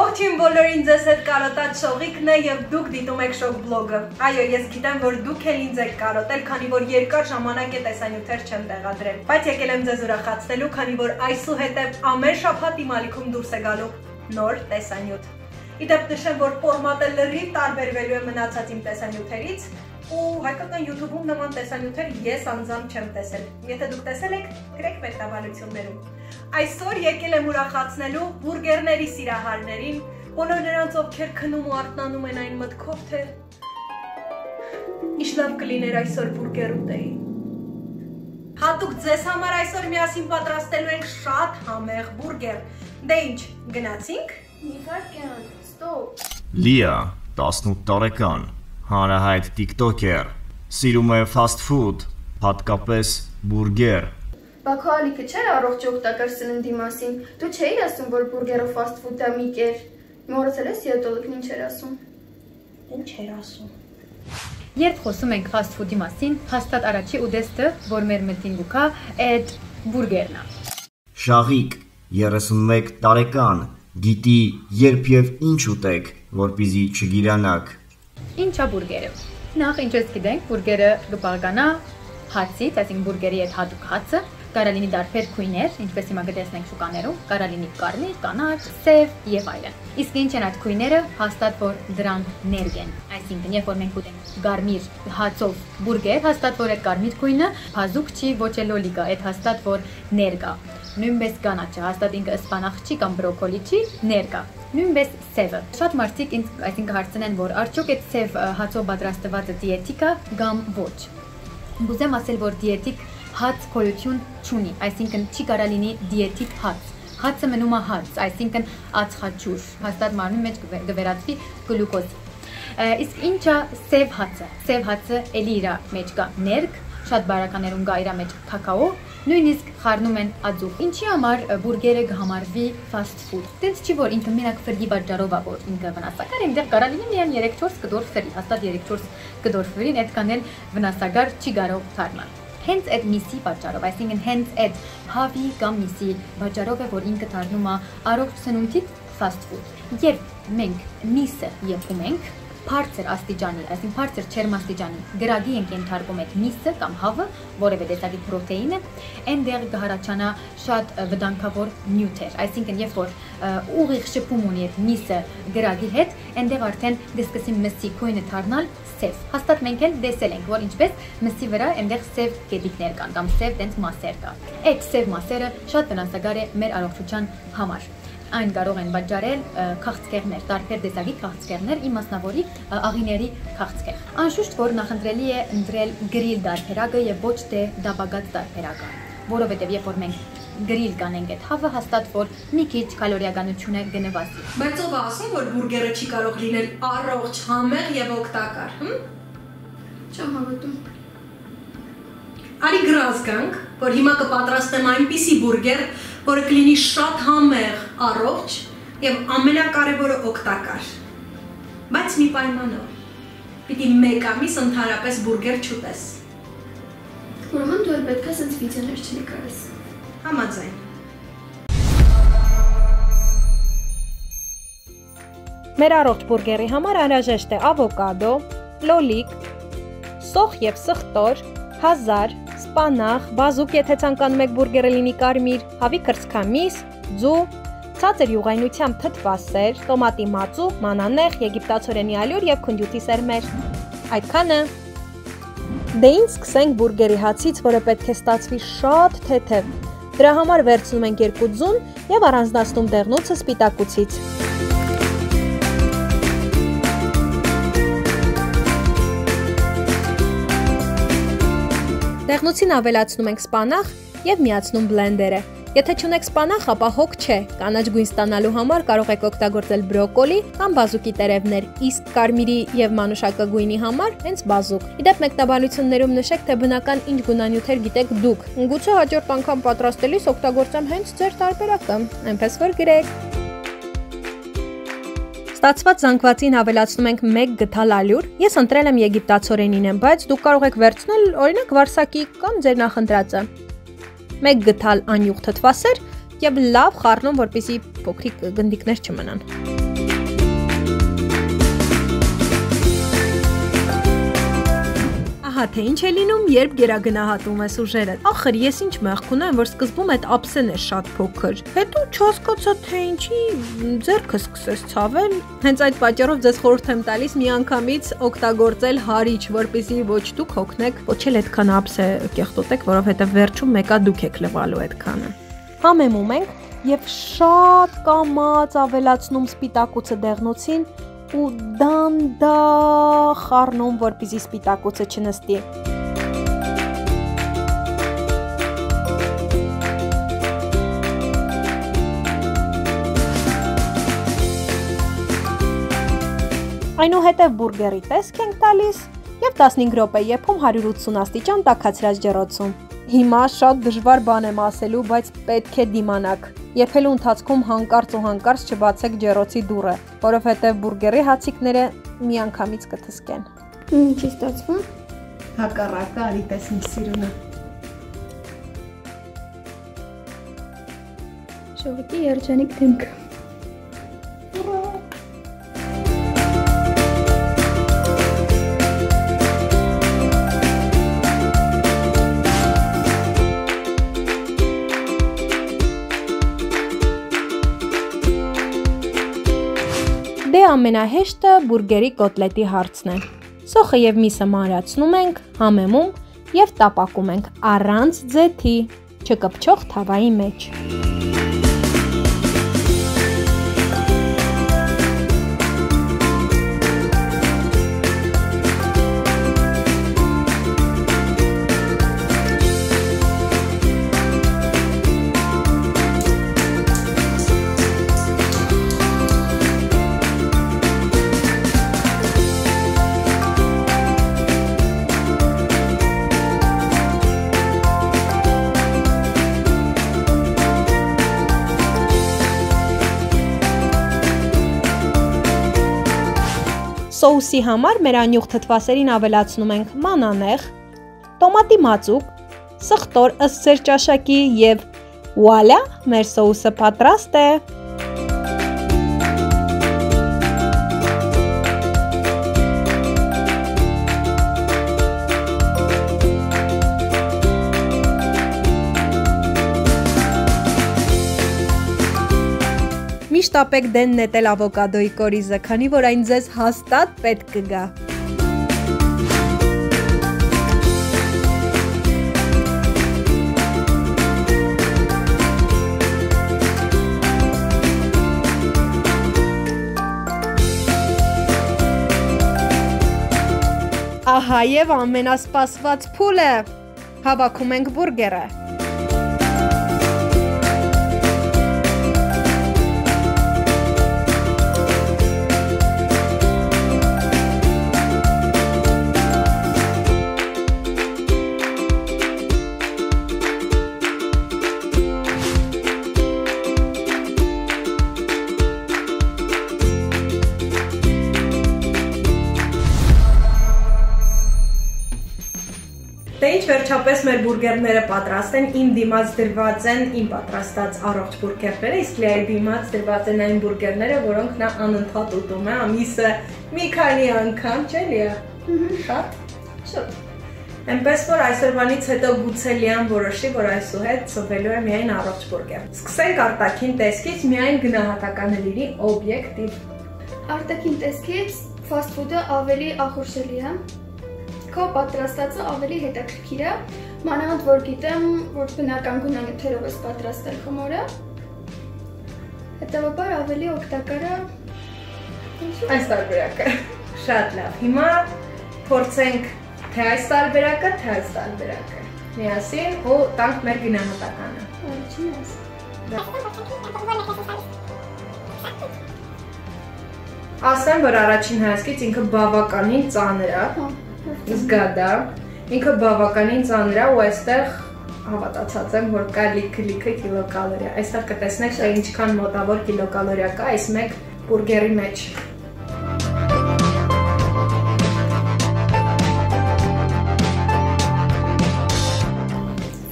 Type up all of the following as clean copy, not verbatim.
Ողջույն բոլորին, ձեզ հետ կարոտած Շողիկն է եւ դուք դիտում եք Շող բլոգը։ Այո, ես գիտեմ, որ դուք էլ ինձ եք կարոտել, քանի որ երկար ժամանակ է տեսանյութեր չեմ տեղադրել։ Բայց եկել եմ ձեզ ուրախացնելու, քանի որ այսուհետև ամեն շաբաթ իմ ալիքում դուրս է գալու նոր տեսանյութ։ Իդեպ նշեմ, որ ֆորմատը լրիվ տարբերվելու է մնացած իմ տեսանյութերից, ու հայկական YouTube-ում նման տեսանյութեր ես անձամբ չեմ տեսել։ Եթե դուք տեսել եք, գրեք մեկնաբանություններում։ Այսօր եկել եմ ուրախացնելու բուրգերների սիրահարներին, բոլոր նրանց, ովքեր քնում ու արթնանում են այն մտքով, թե ինչ լավ կլիներ այսօր բուրգեր ուտեի։ Հատուկ ձեզ համար այսօր միասին պատրաստելու ենք շատ համեղ բուրգեր։ Դե ինչ, գնացինք։ Իհարկե, ստոպ։ Լիա, 18 տարեկան, հանրահայտ տիկտոքեր, սիրում է fast food, հատկապես բուրգեր։ Բաքո ալիքը չէր առողջ օգտակար սննդի մասին։ Դու չէիր ասում, որ բուրգերը fast food-ամիկ էր։ Մոռացել ես դիետոլոգն ինչ էր ասում։ Ինչ էր ասում։ Երբ խոսում ենք fast food-ի մասին, հաստատ առաջի ուդեստը, որ մեր մտին գուքա, այդ բուրգերն է։ Շաղիկ, 31 տարեկան, գիտի երբ եւ ինչ ուտեք, որպեսզի չգիրանաք։ Ինչ է բուրգերը։ Նախ ինչպես գիտենք, բուրգերը կբաղկանա հացից, այսինքն բուրգերի այդ հատուկ հացը, կարա լինի տարբեր քույներ, ինչպես հիմա կտեսնենք շուկաներում, կարա լինի կարմիր, կանաչ, սև եւ այլն։ Իսկ ինչ են այդ քույները, հաստատ որ դրանք ներգ են։ Այսինքն, երբ որ մենք ուտենք կարմիր հացով բուրգեր, հաստատ որ այդ կարմիր քույնը բազուկ չի, ոչ էլ օլիգա, այդ հաստատ որ ներգ է։ Նույնպես կանաչը, հաստատ ինքը սպանախ չի կամ բրոկոլի չի, ներգ է։ Նույնպես սևը։ Շատ մարդիկ ինձ այսինքն հարցնեն, որ արդյոք այդ սև հացով պատրաստվածը դիետիկ է կամ ոչ։ Ուզեմ ասել, որ դիետիկ հաց քոլություն չունի, այսինքն չի կարա լինի դիետիկ հաց։ Հացը մնում է հաց, այսինքն ածխաջուր, հաստատ մարմնի մեջ կվերածվի գլուկոզ։ Իսկ ինչ է սև հացը։ Սև հացը էլի իր մեջ կա ներգ, շատ բարականերում կա իր մեջ քակաո, նույնիսկ խառնում են ածուխ։ Ինչի համար բուրգերը կհամարվի fast food։ Դենց չի որ ինքը մենակ ֆրի պատճառով է, որ ինքը վնասակար է, այնտեղ կարա լինի միայն 3-4 կդոր ֆրի, հաստատ 3-4 կդոր ֆրին այդքան էլ վնասակար չի կարող դառնալ։ Հենց այդ միսի պատճառով, այսինքն հենց այդ հավի կամ միսի պատճառով է, որ ինքը դառնում է առողջ սնունդի fast food։ Երբ մենք միսը եպում ենք բարձր աստիճանի, այսինքն բարձր չերմաստիճանի գրագի ենք ենթարկում այդ միսը կամ հավը, որևէ տեսակի պրոտեինը, այնտեղ կհառաջանա շատ վտանգավոր նյութեր, այսինքն երբ որ ուղիղ շփում ունի այդ միսը գրագի հետ, այնտեղ արդեն կսկսի մսի քույնը դառնալ սև։ Հաստատ մենք էլ տեսել ենք, որ ինչպես մսի վրա այնտեղ սև կետիկներ կան կամ սև տենց մասեր կա։ Այդ սև մասերը շատ վնասակար է մեր առողջության համար։ Այն կարող են պատճառել քաղցկեղներ, տարբեր տեսակի քաղցկեղներ, իմ մասնավորի աղիների քաղցկեղ։ Անշուշտ որ նախընտրելի է ընտրել գրիլ տարբերակը եւ ոչ թե դաբագած տարբերակը, որովհետեւ երբ որ մենք գրիլ կանենք այդ հավը, հաստատ որ մի քիչ կալորիականությունը գնվազի։ Բայց ով ասում, որ բուրգերը չի կարող լինել առողջ, համեղ եւ օգտակար, Չեմ հավատում։ Արի գրազ գանք, որ հիմա կպատրաստեմ այնպիսի բուրգեր, որը կլինի շատ համեղ, առողջ եւ ամենակարևորը օգտակար։ Բայց մի պայմանով։ Պիտի մեկ ամիս ընդհանրապես բուրգեր չուտես։ Ուրեմն դու էլ պետք է սենց վիդեոներ չնկարես։ Համաձայն։ Մեր առողջ բուրգերի համար անհրաժեշտ է ավոկադո, լոլիկ, սոխ եւ սխտոր, հազար, սպանախ, բազուկ, եթե ցանկանում եք բուրգերը լինի կարմիր, հավի կրծքամիս, ձու, ցածր յուղայնությամբ թթվասեր, տոմատի մածու, մանանեխ, եգիպտացորենի ալյուր եւ քնջութի սերմեր։ Այդքանը։ Դե ինչ սկսենք բուրգերի հացից, որը պետք է ստացվի շատ թեթև։ Դրա համար վերցնում ենք 2 ձուն եւ առանձնացնում դեղնուցը սպիտակուցից։ Դեղնուցին ավելացնում ենք սպանախ եւ միացնում բլենդերը։ Եթե չունեք սպանախ, ապա հոգ չէ։ Կանաչ գույն ստանալու համար կարող եք օգտագործել բրոկոլի կամ բազուկի տերևներ, իսկ կարմիրի եւ մանուշակագույնի համար հենց բազուկ։ Իդեպ մեկնաբանություններում նշեք, թե բնական ինչ գունանյութեր գիտեք դուք։ Գուցե հաջորդ անգամ պատրաստելիս օգտագործեմ հենց ձեր տարբերակը, այնպես որ գրեք։ Ստացված զանգվածին ավելացնում ենք 1 գդալ ալյուր։ Ես ընտրել եմ եգիպտացորենին եմ, բայց դուք կարող եք վերցնել օրինակ վարսակի կամ ձեր նախընտրածը։ 1 գդալ անյուղ թթվասեր, եւ լավ խառնում, որպեսզի փոքրիկ գնդիկներ չմնան։ Ահա թե ինչ է լինում, երբ գերագնահատում ես ուժերը։ Ախր ես ինչ մեղք ունեմ, որ սկզբում այդ ափսեն է շատ փոքր։ Հետո չհասկացա թե ինչի ձեռքը սկսեց ցավել։ Հենց այդ պատճառով ձեզ խորհուրդ եմ տալիս միանգամից օգտագործել հարիչ, որպեսզի ոչ դուք հոգնեք, ոչ էլ այդքան ափսե կեղտոտեք, որովհետև վերջում մեկա դուք եք լվալու այդքանը։ Համեմում ենք եւ շատ կամաց ավելացնում սպիտակուցը դեղնոցին ու դանդաղ խառնում, որպեսզի սպիտակուցը չնստի։ Այնուհետև բուրգերի տեսք ենք տալիս եւ 15 րոպե եփում 180 աստիճան տաքացրած ջեռոցում։ Հիմա շատ դժվար բան եմ ասելու, բայց պետք է դիմանաք։ Եփելու ընթացքում հանկարծ ու հանկարծ չբացեք ջեռոցի դուռը, որովհետև բուրգերի հացիկները միանգամից կթսկեն։ Ինչի ստացվում։ Հակառակը արի տես ինչ սիրունը։ Շողիկի երջանիկ դեմքը։ Դե ամենահեշտը բուրգերի կոտլետի հարցն է։ Սոխը եւ միսը մանրացնում ենք, համեմում եւ տապակում ենք առանց ձեթի, չկպչող թավայի մեջ։ Սոուսի համար մեր անյուղ թթվասերին ավելացնում ենք մանանեխ, տոմատի մածուկ, սխտոր ըստ ձեր ճաշակի եւ վուալա, մեր սոուսը պատրաստ է։ Միշտ ապեք դեն նետել ավոկադոյի կորիզը, քանի որ այն ձեզ հաստատ պետք կգա։ Ահա եւ ամենասպասված փուլը։ Հավաքում ենք բուրգերը։ Դե ինչ վերջապես մեր բուրգերները պատրաստ են, իմ դիմաց դրված են իմ պատրաստած առողջ բուրգերները, իսկ Լիայի դիմաց դրված են այն բուրգերները, որոնք նա անընդհատ ուտում է, ամիսը մի քանի անգամ, չէ՞ Լիա։ Շատ։ Այնպես որ այսօրվանից հետո գուցե Լիան որոշի, որ այսուհետ ծնվելու է միայն առողջ բուրգեր։ Սկսենք արտաքին տեսքից, միայն գնահատականների օբյեկտիվ։ Արտաքին տեսքից ֆաստ ֆուդը ավելի ախորժելի է։ Քո պատրաստածը ավելի հետաքրքիր է, մանավանդ որ գիտեմ, որ բնական գունանյութերով ես պատրաստել խմորը, հետևաբար ավելի օգտակար է այս տարբերակը։ Շատ լավ։ Հիմա փորձենք թե այս տարբերակը, թե այս տարբերակը։ Միասին ու տանք մեր գնահատականը։ Ասեմ, որ առաջին հայացքից ինքը բավականին ծանր է։ Զգադա, ինքը բավականին ծանր է ու այստեղ հավատացած եմ, որ կա լիքը կիլոկալորիա։ Այստեղ կտեսնեք, թե ինչքան մոտավոր կիլոկալորիա կա այս մեկ բուրգերի մեջ։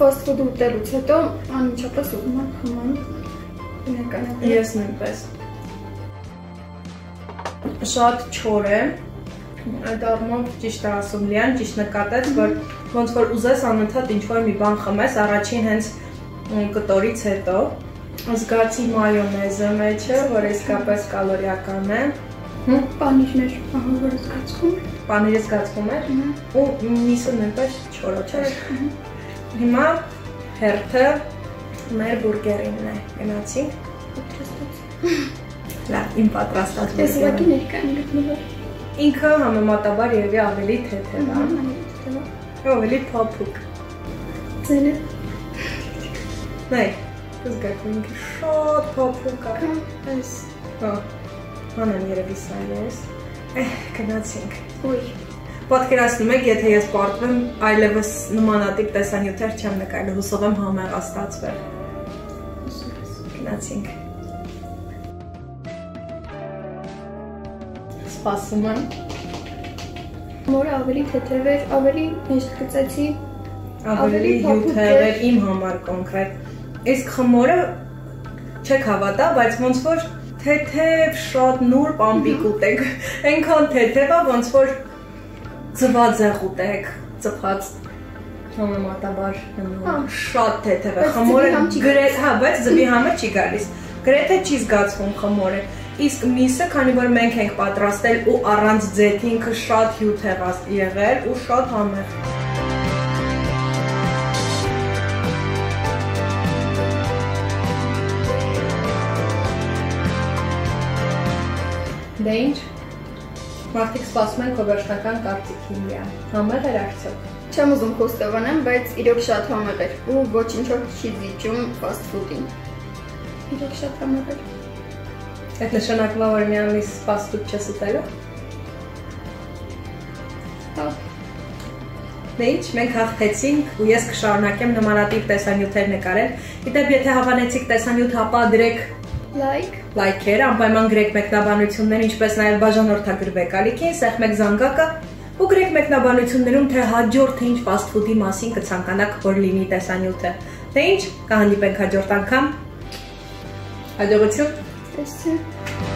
fast food ուտելուց հետո անմիջապես ուտում եմ խման։ Բնականաբար։ Ես նույնպես։ Շատ չոր է։ Այդ առումով ճիշտ է ասում Լիան, ճիշտ նկատեց, որ ոնց որ ուզես անընդհատ ինչ-որ մի բան խմես, առաջին հենց կտորից հետո զգացի մայոնեզը մեջը, որ իսկապես կալորիական է։ Պանիրներ, ահա որ զգացվում։ Պանիրը զգացվում է, ու միսը նույնպես չորոք է։ Հիմա հերթը մեր բուրգերինն է, գնացինք։ Լավ, իմ պատրաստած Ես ուղղակի ներկա եմ գտնվել։ Ինքը համեմատաբար երևի ավելի թեթև է, ավելի փափուկ։ Ձենը։ Նայ, զգացում ինքը շատ փափուկ է։ Այս։ Հանեմ երևի սա ես։ Գնացինք։ Ոյ։ Պատկերացնում եք, եթե ես պարտվեմ այլևս նմանատիպ տեսանյութեր չեմ նկարել, հուսով եմ համեղ ստացվել։ Գնացինք։ Սպասում եմ։ Մորը ավելի թեթև էր, ավելի հեշտ գծեցի, ավելի հյութեղ էր իմ համար կոնկրետ։ Իսկ խմորը չեք հավատա, բայց ոնց որ թեթև շատ նուրբ ամպիկ ուտեք։ Այնքան թեթև է, ոնց որ ձվածեղ ուտեք, ծփած համեմատաբար շատ թեթև է։ Խմորը գրեթե, հա, բայց ձվի համը չի գալիս։ Գրեթե չի զգացվում խմորը։ Իսկ միսը, քանի որ մենք ենք պատրաստել ու առանց ձեթի ինքը շատ հյութեղ է եղել ու շատ համեղ։ Դե ինչ, մարդիկ սպասում են քո վերջնական կարծիքին Լիա, համեղ էր արդյոք։ Չեմ ուզում խոստովանեմ, բայց իրոք շատ համեղ էր ու ոչինչով չի զիջում fast food-ին։ Իրոք շատ համեղ էր։ Այդ նշանակում է, որ մի ամիս fast food չես ուտելու։ Հա։ Դե ինչ, մենք հաղթեցինք ու ես կշարունակեմ նմանատիպ տեսանյութեր նկարել։ Իդեպ, եթե հավանեցիք տեսանյութ, հապա դրեք լայքեր, անպայման գրեք մեկնաբանություններ, ինչպես նաև բաժանորդագրվեք ալիքին, սեղմեք զանգակը ու գրեք մեկնաբանություններում, թե հաջորդ թե ինչ fast food-ի մասին կցանկանաք, որ լինի տեսանյութը։ Դե ինչ, կհանդիպենք հաջորդ անգամ։ Հաջողություն։ Տեսա։